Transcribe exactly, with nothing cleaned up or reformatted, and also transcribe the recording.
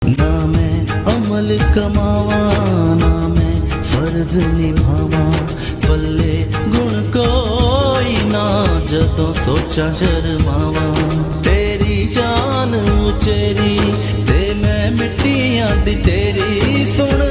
ना मैं अमल कमावा ना मैं फर्ज निभावा, पल्ले गुण कोई ना जदों सोचा शर्मावा। तेरी जान उचेरी ते मैं मिट्टियां दी तेरी सुन